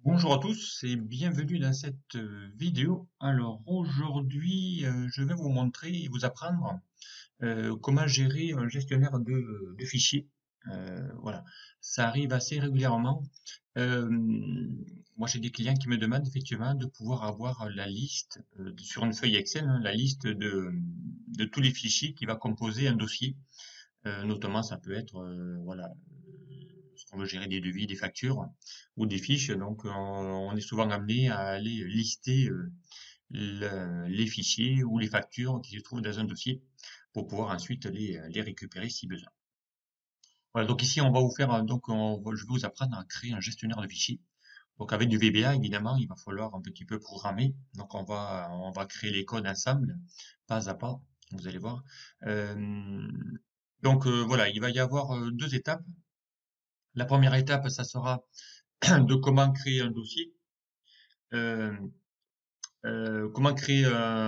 Bonjour à tous et bienvenue dans cette vidéo. Alors aujourd'hui, je vais vous montrer et vous apprendre comment gérer un gestionnaire de fichiers. Voilà, ça arrive assez régulièrement. Euh, Moi, j'ai des clients qui me demandent effectivement de pouvoir avoir la liste sur une feuille Excel, hein, la liste de tous les fichiers qui va composer un dossier. Notamment, ça peut être voilà, ce qu'on veut gérer des devis, des factures ou des fiches. Donc, on est souvent amené à aller lister les fichiers ou les factures qui se trouvent dans un dossier pour pouvoir ensuite les récupérer si besoin. Voilà, donc ici, on va vous faire, je vais vous apprendre à créer un gestionnaire de fichiers. Donc, avec du VBA, évidemment, il va falloir un petit peu programmer. Donc, on va créer les codes ensemble, pas à pas. Vous allez voir. Euh, voilà, il va y avoir deux étapes. La première étape, ça sera de comment créer un dossier, euh, comment créer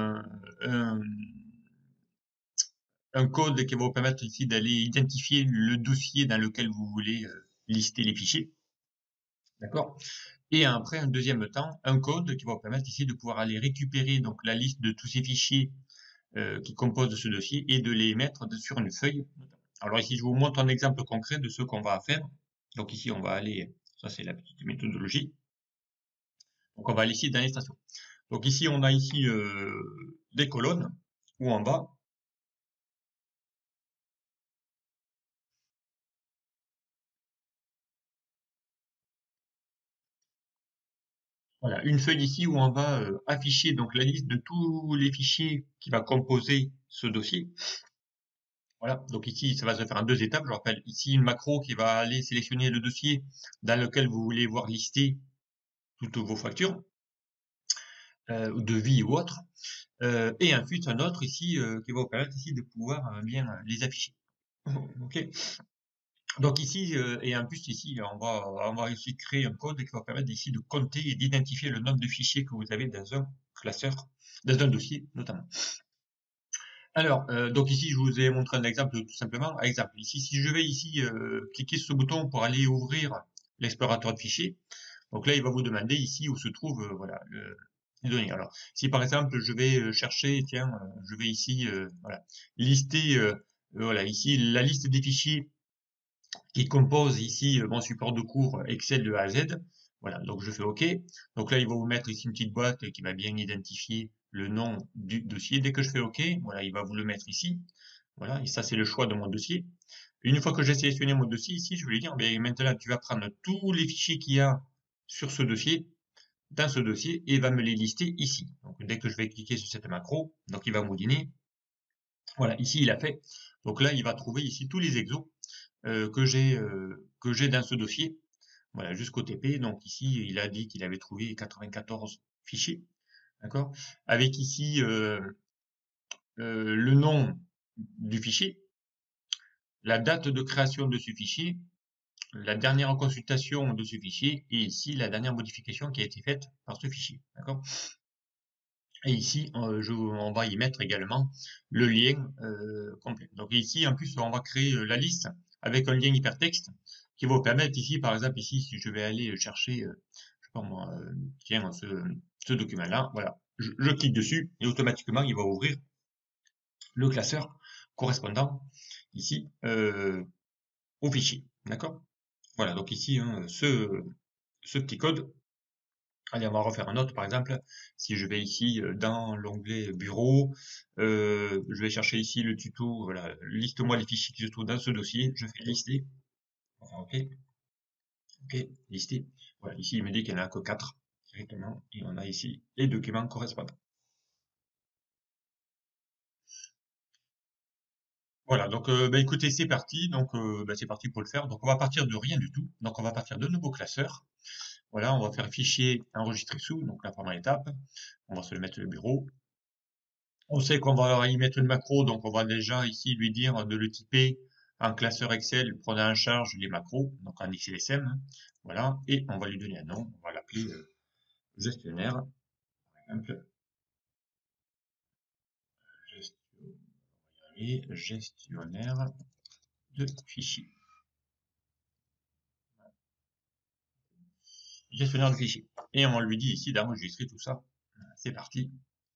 un code qui va vous permettre ici d'aller identifier le dossier dans lequel vous voulez lister les fichiers. D'accord? Et après, un deuxième temps, un code qui va vous permettre ici de pouvoir aller récupérer donc la liste de tous ces fichiers qui composent ce dossier et de les mettre sur une feuille. Alors ici, je vous montre un exemple concret de ce qu'on va faire. Donc ici, on va aller, ça c'est la petite méthodologie. Donc on va aller ici dans les stations. Donc ici, on a ici des colonnes ou en bas. Voilà, une feuille ici où on va afficher donc la liste de tous les fichiers qui va composer ce dossier. Voilà, donc ici, ça va se faire en deux étapes. Je rappelle, ici, une macro qui va aller sélectionner le dossier dans lequel vous voulez voir lister toutes vos factures, devis ou autres. Et ensuite, un autre ici qui va vous permettre ici de pouvoir bien les afficher. Ok. Donc ici, et en plus ici, on va ici créer un code qui va permettre ici de compter et d'identifier le nombre de fichiers que vous avez dans un classeur, dans un dossier notamment. Alors, donc ici, je vous ai montré un exemple tout simplement. Exemple, ici, si je vais ici cliquer sur ce bouton pour aller ouvrir l'explorateur de fichiers, donc là, il va vous demander ici où se trouve voilà, les données. Alors, si par exemple, je vais chercher, tiens, je vais ici voilà, lister, voilà, ici la liste des fichiers qui compose ici mon support de cours Excel de A à Z. Voilà, donc je fais OK. Donc là, il va vous mettre ici une petite boîte qui va bien identifier le nom du dossier. Dès que je fais OK, voilà, il va vous le mettre ici. Voilà, et ça, c'est le choix de mon dossier. Une fois que j'ai sélectionné mon dossier ici, je vais lui dire, ben, maintenant, tu vas prendre tous les fichiers qu'il y a sur ce dossier, dans ce dossier, et va me les lister ici. Donc, dès que je vais cliquer sur cette macro, donc il va moudiner. Voilà, ici, il a fait. Donc là, il va trouver ici tous les exos que j'ai dans ce dossier. Voilà, jusqu'au TP. Donc ici, il a dit qu'il avait trouvé 94 fichiers. D'accord? Avec ici le nom du fichier, la date de création de ce fichier, la dernière consultation de ce fichier et ici la dernière modification qui a été faite par ce fichier. D'accord? Et ici, on va y mettre également le lien complet. Donc ici, en plus, on va créer la liste avec un lien hypertexte qui va vous permettre ici, par exemple, ici, si je vais aller chercher, je sais pas moi, tiens, ce document-là, voilà, je clique dessus et automatiquement, il va ouvrir le classeur correspondant ici au fichier. D'accord? Voilà, donc ici, hein, ce petit code. Allez, on va refaire un autre, par exemple. Si je vais ici dans l'onglet Bureau, je vais chercher ici le tuto, voilà, liste-moi les fichiers qui se trouvent dans ce dossier. Je fais lister. Enfin, OK, OK, lister. Voilà, ici, il me dit qu'il n'y en a que 4 directement. Et on a ici les documents correspondants. Voilà, donc bah, écoutez, c'est parti. Donc bah, c'est parti pour le faire. Donc on va partir de rien du tout. Donc on va partir de nouveau classeur. Voilà, on va faire fichier enregistré sous, donc la première étape. On va se le mettre au bureau. On sait qu'on va y mettre une macro, donc on va déjà ici lui dire de le typer en classeur Excel prenant en charge les macros, donc en XLSM. Voilà, et on va lui donner un nom, on va l'appeler gestionnaire, par exemple, gestionnaire de fichiers. gestionnaire de fichiers. Et on lui dit ici d'enregistrer tout ça. C'est parti.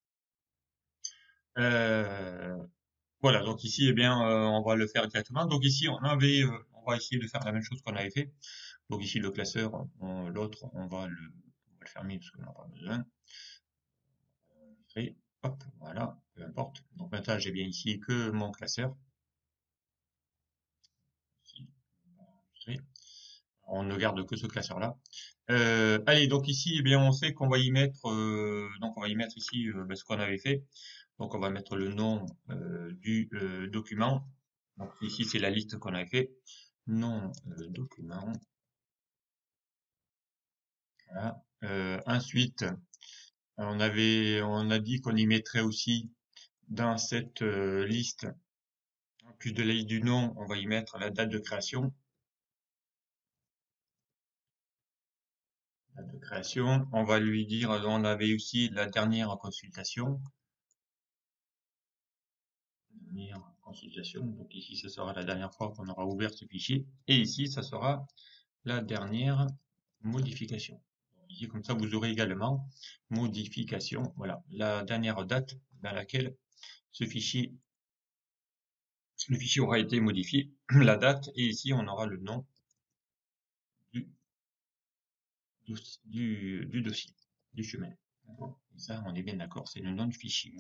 Voilà, donc ici, eh bien, on va le faire directement. Donc ici, on va essayer de faire la même chose qu'on avait fait. Donc ici, le classeur, l'autre, on va le fermer parce qu'on n'en a pas besoin. Et hop, voilà, peu importe. Donc maintenant, j'ai bien ici que mon classeur. Ici, on ne garde que ce classeur-là. Allez, donc ici, eh bien, on sait qu'on va y mettre, donc on va y mettre ici ben, ce qu'on avait fait. Donc on va mettre le nom du document. Donc ici, c'est la liste qu'on avait fait. Nom document. Voilà. Ensuite, on a dit qu'on y mettrait aussi dans cette liste, en plus de la liste du nom, on va y mettre la date de création. Date de création. On va lui dire, on avait aussi la dernière consultation. Dernière consultation. Donc ici, ce sera la dernière fois qu'on aura ouvert ce fichier. Et ici, ça sera la dernière modification. Ici, comme ça, vous aurez également modification. Voilà, la dernière date dans laquelle le fichier aura été modifié, la date, et ici, on aura le nom du dossier, du chemin. Et ça, on est bien d'accord, c'est le nom du fichier.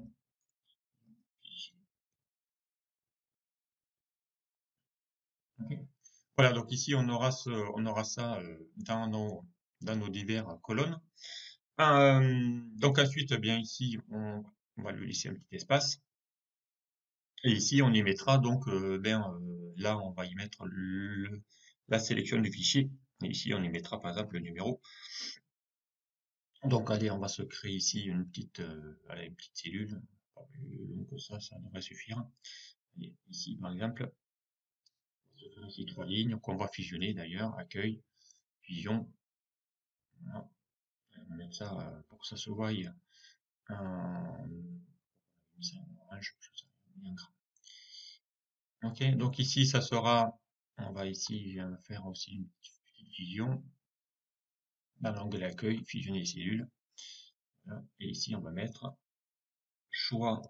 Okay. Voilà, donc ici, on aura ça dans nos diverses colonnes. Donc ensuite, bien ici, on va lui laisser un petit espace. Et ici, on y mettra donc, là, on va y mettre la sélection du fichier. Et ici, on y mettra par exemple le numéro. Donc, allez, on va se créer ici une petite cellule. Pas plus long que ça devrait suffire. Et ici, par exemple, on se fait ici 3 lignes qu'on va fusionner d'ailleurs. Accueil, fusion. Voilà. On va mettre ça pour que ça se voie en orange, bien grand. Ok, donc ici, ça sera, on va ici faire aussi une petite fusion. Dans l'onglet accueil, fusionner les cellules. Voilà. Et ici, on va mettre choix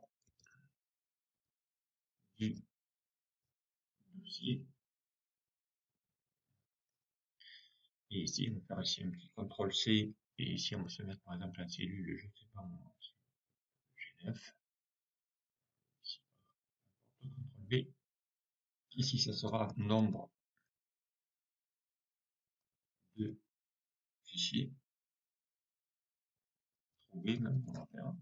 du dossier. Et ici, on va faire ici un petit CTRL C. Et ici, on va se mettre par exemple la cellule, je ne sais pas, G9. Ici, CTRL V. Ici, ça sera nombre de fichiers. Trouver, même, on va faire.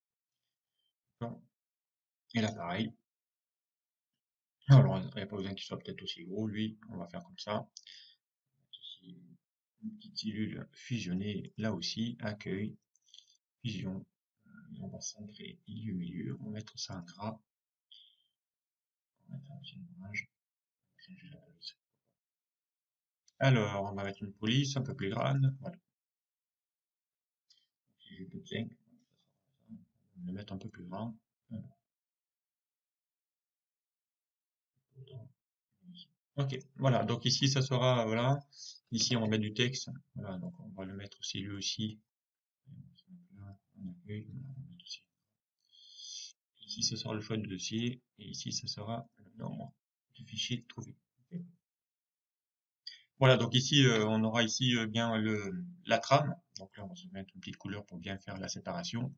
Et là, pareil. Alors, il n'y a pas besoin qu'il soit peut-être aussi gros, lui. On va faire comme ça. Ici, une petite cellule fusionnée, là aussi, accueil, fusion. Et on va centrer milieu, on va mettre ça en gras. On va mettre un petit nuage. Changer la police. Alors, on va mettre une police un peu plus grande. Voilà. Si j'ai plus besoin, on va le mettre un peu plus grand. Voilà. Ok, voilà. Donc ici, ça sera, voilà. Ici, on va mettre du texte. Voilà, donc on va le mettre aussi lui aussi. Ici, ce sera le choix du dossier. Et ici, ce sera le nombre du fichier trouvé. Okay. Voilà, donc ici, on aura ici bien la trame. Donc là, on va se mettre une petite couleur pour bien faire la séparation.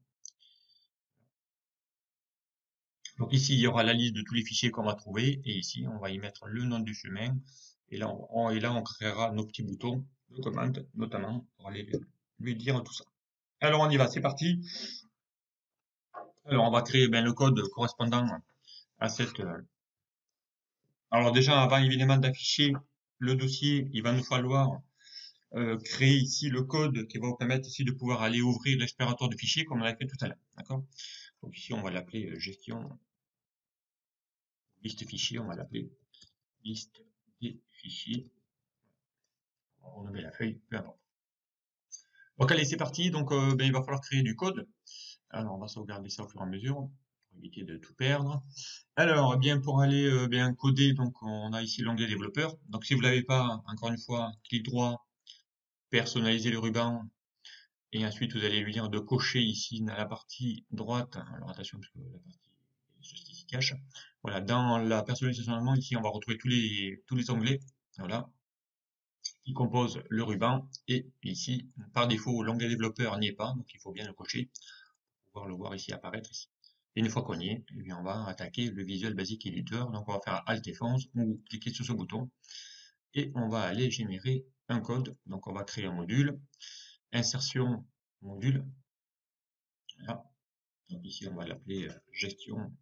Donc ici, il y aura la liste de tous les fichiers qu'on va trouver. Et ici, on va y mettre le nom du chemin. Et là, on créera nos petits boutons de commande, notamment, pour aller lui dire tout ça. Alors, on y va, c'est parti. Alors, on va créer le code correspondant à cette... Alors déjà, avant évidemment d'afficher le dossier, il va nous falloir créer ici le code qui va vous permettre ici de pouvoir aller ouvrir l'explorateur de fichiers comme on l'a fait tout à l'heure. D'accord? Donc ici, on va l'appeler gestion liste fichier, on va l'appeler liste des fichiers. On va renommer la feuille, peu importe. Donc allez, c'est parti. Donc il va falloir créer du code. Alors on va sauvegarder ça au fur et à mesure pour éviter de tout perdre. Alors bien pour aller bien coder, donc on a ici l'onglet développeur. Donc si vous l'avez pas, encore une fois, clic droit, personnaliser le ruban. Et ensuite, vous allez lui dire de cocher ici dans la partie droite. Alors attention, parce que la partie ceci s'y cache. Voilà, dans la personnalisation, ici, on va retrouver tous les onglets. Voilà, qui composent le ruban. Et ici, par défaut, l'onglet développeur n'y est pas, donc il faut bien le cocher pour pouvoir le voir ici apparaître ici. Et une fois qu'on y est, eh bien, on va attaquer le Visual Basic Editor. Donc on va faire Alt F11 ou cliquer sur ce bouton et on va aller générer un code. Donc on va créer un module, insertion module. Voilà. Donc ici on va l'appeler gestion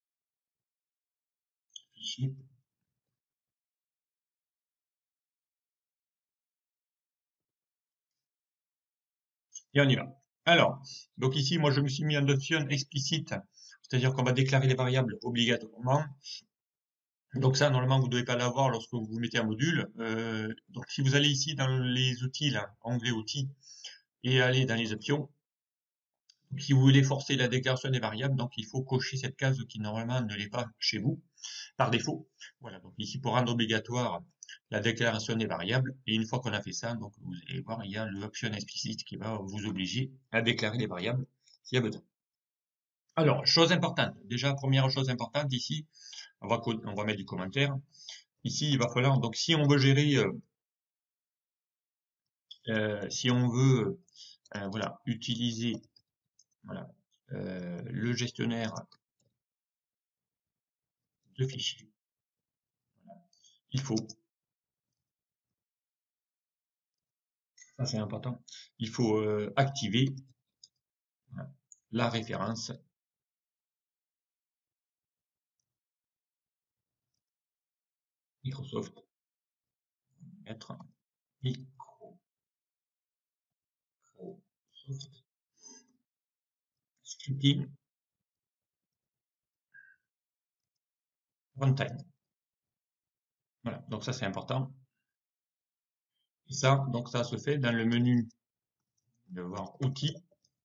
fichier. Et on y va. Alors, donc ici, moi, je me suis mis en option explicite, c'est-à-dire qu'on va déclarer les variables obligatoirement. Donc ça, normalement, vous ne devez pas l'avoir lorsque vous mettez un module. Donc si vous allez ici dans les outils, là, onglet outils, et aller dans les options, donc, si vous voulez forcer la déclaration des variables, donc il faut cocher cette case qui normalement ne l'est pas chez vous, par défaut. Voilà, donc ici pour rendre obligatoire la déclaration des variables, et une fois qu'on a fait ça, donc vous allez voir, il y a l'option explicite qui va vous obliger à déclarer les variables s'il y a besoin. Alors, chose importante, déjà première chose importante ici, on va mettre du commentaire. Ici, il va falloir, donc si on veut gérer, si on veut voilà, utiliser voilà, le gestionnaire de fichiers, il faut, ça c'est important, il faut activer voilà, la référence Microsoft, mettre Microsoft Scripting Runtime. Voilà, donc ça c'est important. Et ça, donc ça se fait dans le menu, de voir outils.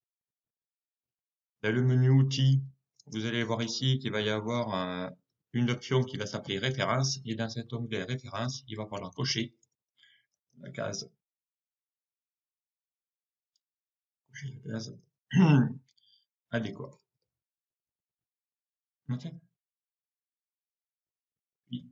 Dans le menu outils, vous allez voir ici qu'il va y avoir une option qui va s'appeler référence. Et dans cet onglet référence, il va falloir cocher la case, adéquat. Ok. Oui.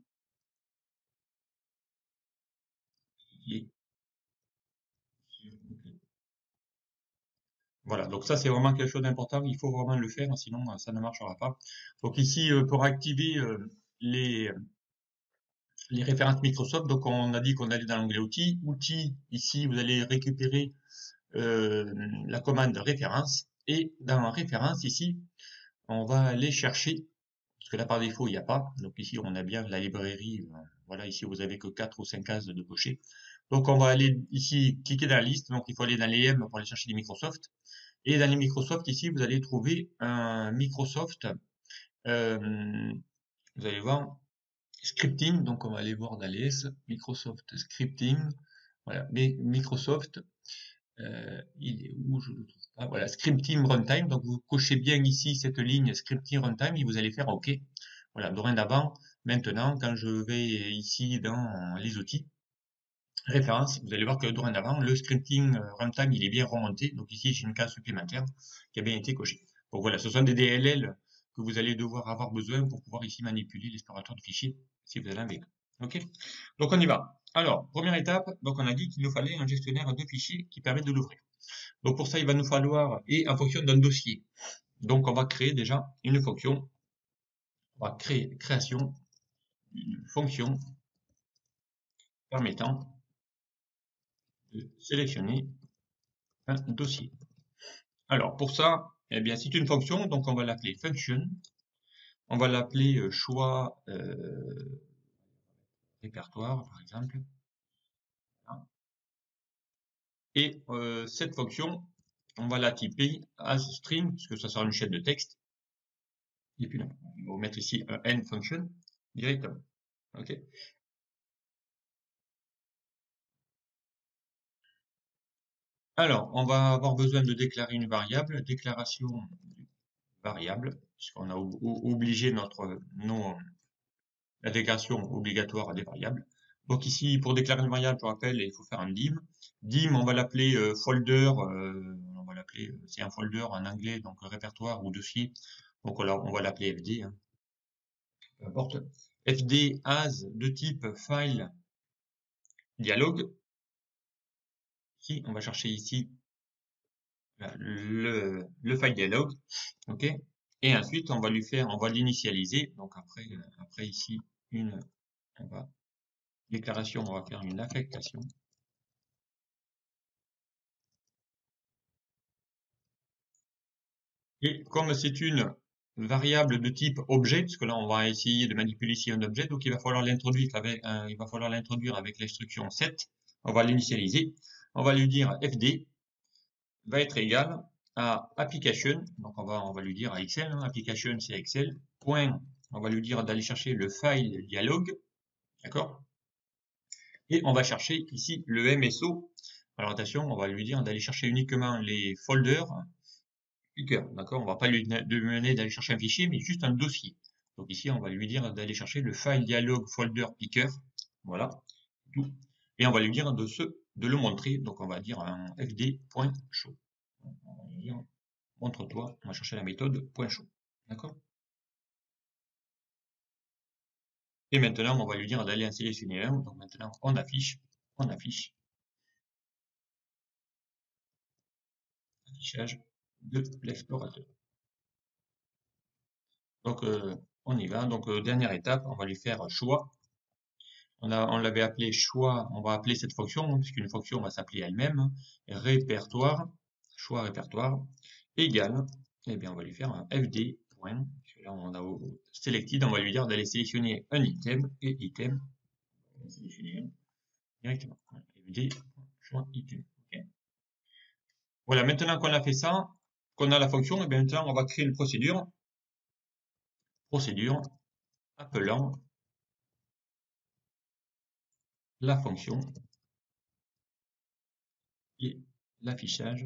Voilà, donc ça c'est vraiment quelque chose d'important, il faut vraiment le faire, sinon ça ne marchera pas. Donc ici, pour activer les, les références Microsoft, donc on a dit qu'on allait dans l'onglet outils. Outils, ici vous allez récupérer la commande référence, et dans référence ici, on va aller chercher, parce que là par défaut il n'y a pas, donc ici on a bien la librairie, voilà, ici vous avez que 4 ou 5 cases de cocher. Donc on va aller ici cliquer dans la liste, donc il faut aller dans les M pour aller chercher les Microsoft. Et dans les Microsoft, ici, vous allez trouver un Microsoft, euh, vous allez voir, Scripting, donc on va aller voir dans les S, Microsoft Scripting, voilà, mais Microsoft, il est où, je le trouve pas, voilà, Scripting Runtime, donc vous cochez bien ici cette ligne Scripting Runtime et vous allez faire OK. Voilà, dorénavant, maintenant, quand je vais ici dans les outils, référence, vous allez voir que dorénavant, le scripting runtime, il est bien remonté. Donc ici, j'ai une case supplémentaire qui a bien été cochée. Donc voilà, ce sont des DLL que vous allez devoir avoir besoin pour pouvoir ici manipuler l'explorateur de fichiers si vous avez un véhicule. Ok. Donc on y va. Alors, première étape, donc on a dit qu'il nous fallait un gestionnaire de fichiers qui permet de l'ouvrir. Donc pour ça, il va nous falloir, et en fonction d'un dossier. Donc on va créer déjà une fonction. On va créer création d'une fonction permettant de sélectionner un dossier. Alors, pour ça, eh bien, c'est une fonction, donc on va l'appeler function. On va l'appeler choix répertoire, par exemple. Et cette fonction, on va la typer as string, puisque ça sera une chaîne de texte. Et puis là, on va mettre ici un end function directement. OK. Alors, on va avoir besoin de déclarer une variable, déclaration variable, puisqu'on a obligé la déclaration obligatoire des variables. Donc ici, pour déclarer une variable, je rappelle, il faut faire un dim. Dim, on va l'appeler folder, on va l'appeler, c'est un folder en anglais, donc répertoire ou dossier. Donc on va l'appeler FD, hein. Peu importe. FD as de type file dialogue. Ici, on va chercher ici le file dialogue, ok. Et ensuite, on va l'initialiser. Donc après ici, déclaration, on va faire une affectation. Et comme c'est une variable de type objet, parce que là on va essayer de manipuler ici un objet, donc il va falloir l'introduire avec l'instruction set. On va l'initialiser. On va lui dire fd va être égal à application, donc on va lui dire à Excel, hein, application c'est Excel, point, on va lui dire d'aller chercher le file dialogue, d'accord? Et on va chercher ici le MSO. Alors attention, on va lui dire d'aller chercher uniquement les folders picker, d'accord? On va pas lui demander d'aller chercher un fichier, mais juste un dossier. Donc ici, on va lui dire d'aller chercher le file dialog folder picker, voilà, tout. Et on va lui dire de le montrer. Donc on va dire un fd.show. On va lui dire montre-toi. On va chercher la méthode .show, d'accord? Et maintenant, on va lui dire d'aller en sélectionner un. Donc maintenant, on affiche affichage de l'explorateur. Donc on y va. Donc dernière étape, on va lui faire choix. On l'avait appelé choix, on va appeler cette fonction, puisqu'une fonction va s'appeler elle-même, répertoire, choix répertoire, égale, et bien on va lui faire un fd, point, là on a selected, on va lui dire d'aller sélectionner un item, et item, on va sélectionner directement, fd, choix item. Okay. Voilà, maintenant qu'on a fait ça, qu'on a la fonction, et bien maintenant on va créer une procédure appelant la fonction et l'affichage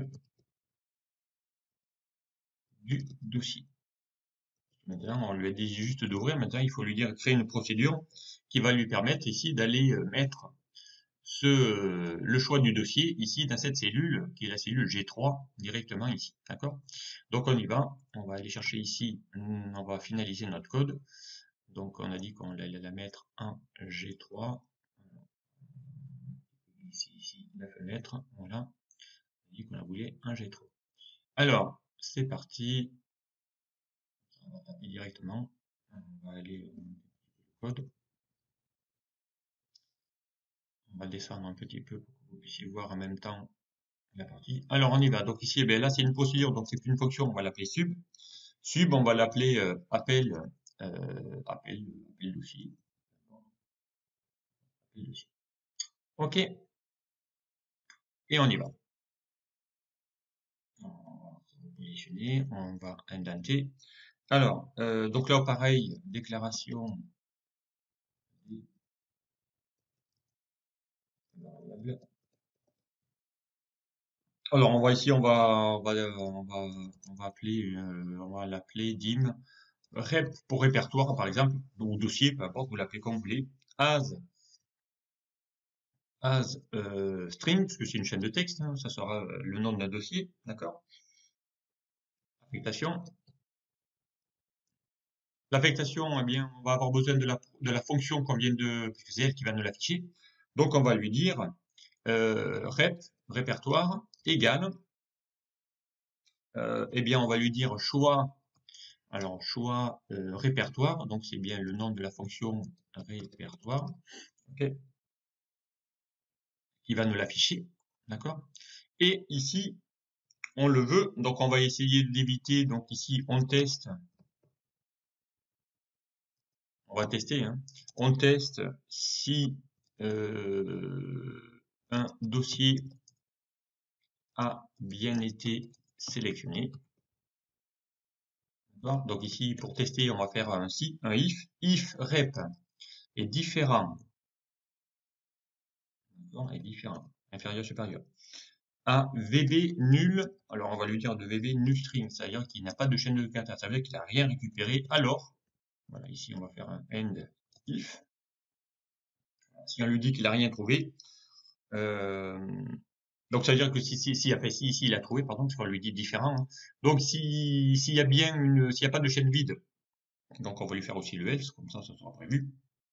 du dossier. Maintenant, on lui a dit juste d'ouvrir. Maintenant, il faut lui dire créer une procédure qui va lui permettre ici d'aller mettre le choix du dossier ici dans cette cellule qui est la cellule G3 directement ici. D'accord? Donc on y va. On va aller chercher ici. On va finaliser notre code. Donc on a dit qu'on allait la mettre en G3. Ici, la fenêtre. Voilà. On a dit qu'on la voulait un G3. Alors, c'est parti. On va taper directement. On va aller au code. On va descendre un petit peu pour que vous puissiez voir en même temps la partie. Alors on y va. Donc ici, eh bien, là c'est une procédure, donc c'est une fonction, on va l'appeler sub. Sub, on va l'appeler appel, dossier. Ok, et on y va. On va se positionner, on va indenter. Alors, donc là pareil, déclaration. Alors on va ici, on va appeler, on va l'appeler dim rep pour répertoire par exemple, ou dossier, peu importe, vous l'appelez comme vous voulez, as string, parce que c'est une chaîne de texte, hein, ça sera le nom d'un dossier, d'accord? Affectation. L'affectation, eh bien, on va avoir besoin de la fonction qu'on vient de, puisque c'est elle qui va nous l'afficher. Donc on va lui dire rep, répertoire, égale, eh bien on va lui dire choix, alors choix répertoire, donc c'est bien le nom de la fonction répertoire, ok, qui va nous l'afficher, d'accord? Et ici, on le veut, donc on va essayer d'éviter, donc ici on teste, on va tester, hein. On teste si un dossier a bien été sélectionné. Donc ici, pour tester, on va faire un si, un if rep est différent, est différent, inférieur, supérieur, à VB nul, alors on va lui dire de VB nul string, c'est-à-dire qu'il n'a pas de chaîne de caractères, ça veut dire qu'il n'a rien récupéré, alors, voilà, ici on va faire un end if, Si on lui dit qu'il a rien trouvé, donc ça veut dire que si il a trouvé, pardon, parce qu'on lui dit différent, hein. Donc s'il y a bien s'il n'y a pas de chaîne vide, donc on va lui faire aussi le else, comme ça sera prévu.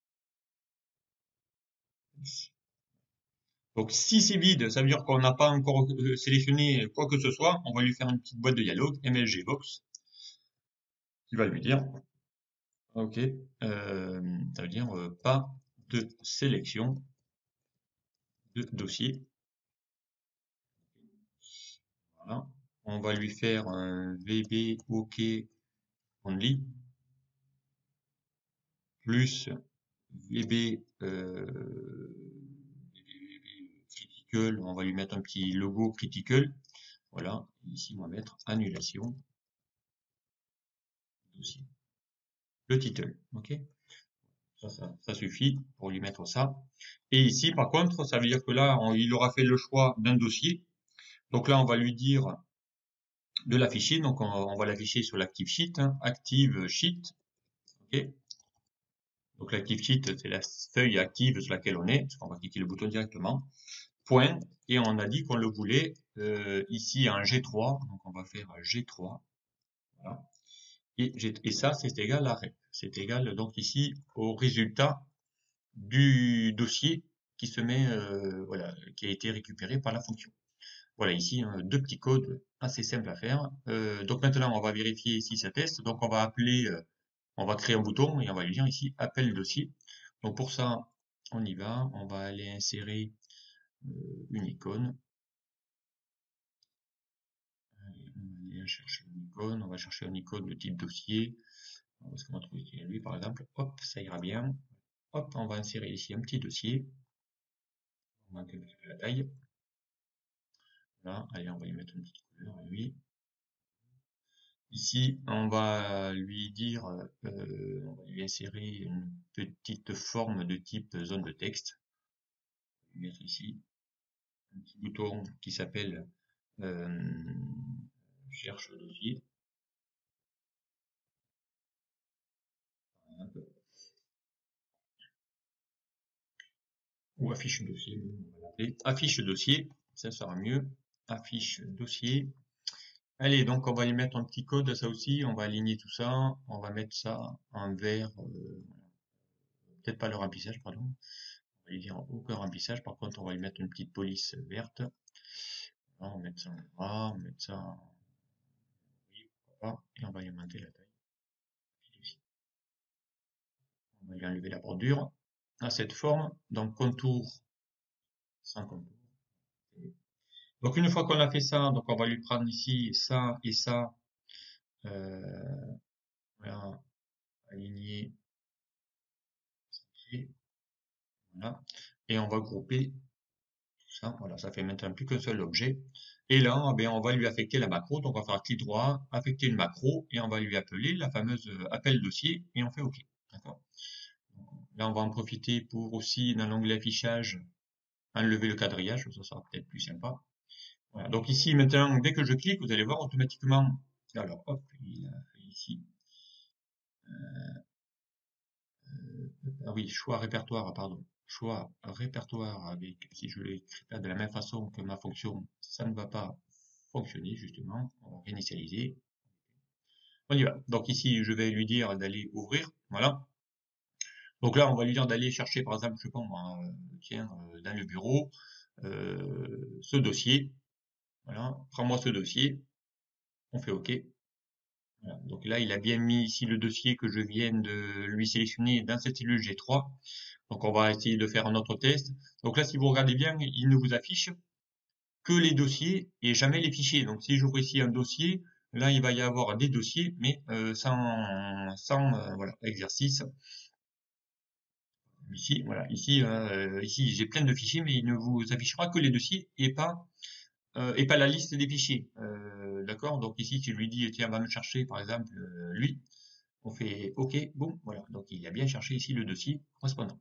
Donc si c'est vide, ça veut dire qu'on n'a pas encore sélectionné quoi que ce soit, on va lui faire une petite boîte de dialogue, MLG box, qui va lui dire, ok, ça veut dire pas de sélection de dossier. Voilà. On va lui faire un VB OK only plus VB, critical. On va lui mettre un petit logo critical. Voilà. Ici, on va mettre annulation dossier. Le title. OK. Ça suffit pour lui mettre ça. Et ici, par contre, ça veut dire que là, il aura fait le choix d'un dossier. Donc là, on va lui dire de l'afficher. Donc on va l'afficher sur l'active sheet, hein, active sheet. OK. Donc l'active sheet, c'est la feuille active sur laquelle on est, parce qu'on va cliquer le bouton directement. Point, et on a dit qu'on le voulait ici en G3, donc on va faire G3. Voilà. Et ça, c'est égal à rep. C'est égal donc ici au résultat du dossier qui se met, voilà, qui a été récupéré par la fonction. Voilà, ici, deux petits codes assez simples à faire. Donc maintenant, on va vérifier si ça teste. Donc on va appeler, on va créer un bouton et on va lui dire ici appel dossier. Donc pour ça, on y va. On va aller insérer une icône. Allez, on va aller chercher une icône. On va chercher une icône de type dossier. Est-ce qu'on va trouver lui par exemple? Hop, ça ira bien. Hop, on va insérer ici un petit dossier. On va calculer la taille. Là, allez, on va lui mettre une petite couleur à lui. Ici, on va lui dire, on va lui insérer une petite forme de type zone de texte. On va lui mettre ici un petit bouton qui s'appelle cherche le dossier. Ou affiche dossier, on va l'appeler. Affiche dossier, ça sera mieux. Affiche dossier. Allez, donc on va y mettre un petit code, ça aussi, on va aligner tout ça, on va mettre ça en vert, peut-être pas le remplissage, pardon. On va lui dire aucun remplissage, par contre on va lui mettre une petite police verte. Là, on va mettre ça en gras, on va mettre ça en oui, pourquoi pas, et on va augmenter la taille. On va lui enlever la bordure à cette forme, donc contour sans contour. Donc une fois qu'on a fait ça, donc on va lui prendre ici ça et ça, voilà, aligner, voilà, et on va grouper tout ça, voilà, ça fait maintenant plus qu'un seul objet. Et là, eh bien, on va lui affecter la macro, donc on va faire clic droit, affecter une macro, et on va lui appeler la fameuse appel dossier, et on fait OK. D'accord. Là, on va en profiter pour aussi, dans l'onglet affichage, enlever le quadrillage, ça sera peut-être plus sympa. Voilà. Donc ici, maintenant, dès que je clique, vous allez voir automatiquement, alors hop, il a fait ici, ah oui, choix répertoire, pardon, choix répertoire avec, si je l'écris pas de la même façon que ma fonction, ça ne va pas fonctionner, justement, on va réinitialiser, on y va. Donc ici, je vais lui dire d'aller ouvrir, voilà. Donc là, on va lui dire d'aller chercher, par exemple, je sais pas moi, tiens, dans le bureau, ce dossier, voilà, prends-moi ce dossier, on fait OK. Voilà. Donc là, il a bien mis ici le dossier que je viens de lui sélectionner dans cette cellule G3. Donc on va essayer de faire un autre test. Donc là, si vous regardez bien, il ne vous affiche que les dossiers et jamais les fichiers. Donc si j'ouvre ici un dossier, là, il va y avoir des dossiers, mais sans voilà, exercice. Ici, voilà, ici j'ai plein de fichiers, mais il ne vous affichera que les dossiers et pas la liste des fichiers. D'accord? Donc ici, si je lui dis, tiens, va me chercher, par exemple, lui, on fait OK, boum, voilà. Donc il a bien cherché ici le dossier correspondant.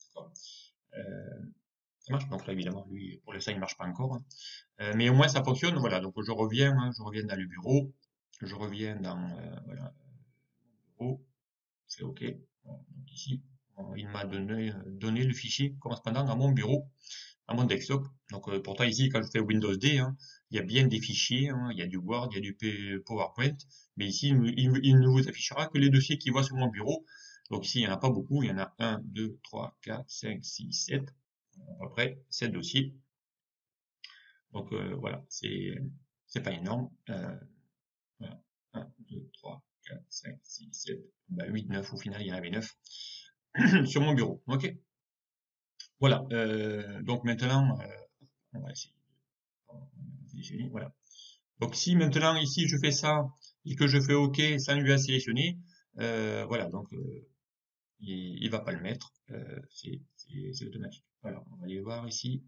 Ça marche. Donc là, évidemment, lui, pour l'instant, il marche pas encore, hein. Mais au moins, ça fonctionne. Voilà. Donc je reviens, hein, je reviens dans le bureau. Je reviens dans, voilà, le bureau. C'est OK. Voilà. Donc ici, Il m'a donné le fichier correspondant à mon bureau, à mon desktop. Donc pourtant ici, quand je fais Windows D, hein, il y a bien des fichiers, hein, il y a du Word, il y a du PowerPoint, mais ici, il ne vous affichera que les dossiers qu'il voit sur mon bureau. Donc ici, il n'y en a pas beaucoup, il y en a 1, 2, 3, 4, 5, 6, 7, à peu près 7 dossiers. Donc voilà, c'est pas énorme. Voilà. 1, 2, 3, 4, 5, 6, 7, 8, 9 au final, il y en avait 9 sur mon bureau. Ok. Voilà. Donc maintenant, on va essayer de sélectionner. Voilà. Donc si maintenant ici je fais ça et que je fais OK sans lui à sélectionner, voilà, donc il va pas le mettre. C'est automatique. Voilà, on va aller voir ici.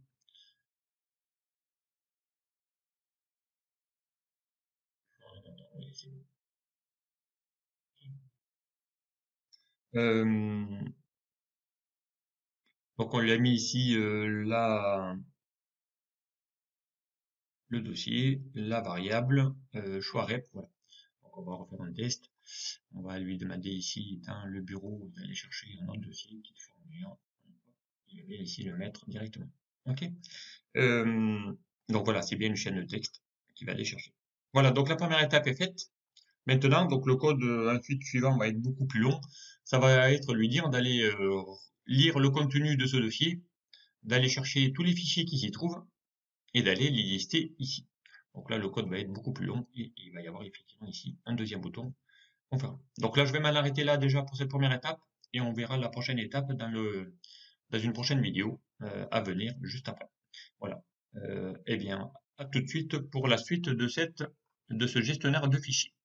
Euh, donc on lui a mis ici là le dossier, la variable, choix rep. Voilà. Donc on va refaire un test. On va lui demander ici dans le bureau d'aller chercher un autre dossier, petite formulaire. Il va ici le mettre directement. Ok. Euh, donc voilà, c'est bien une chaîne de texte qui va aller chercher. Voilà, donc la première étape est faite. Maintenant, donc le code ensuite suivant va être beaucoup plus long. Ça va être lui dire d'aller lire le contenu de ce dossier, d'aller chercher tous les fichiers qui s'y trouvent et d'aller les lister ici. Donc là, le code va être beaucoup plus long et il va y avoir effectivement ici un deuxième bouton. On verra. Donc là, je vais m'en arrêter là déjà pour cette première étape et on verra la prochaine étape dans une prochaine vidéo à venir juste après. Voilà. Eh bien, à tout de suite pour la suite de ce gestionnaire de fichiers.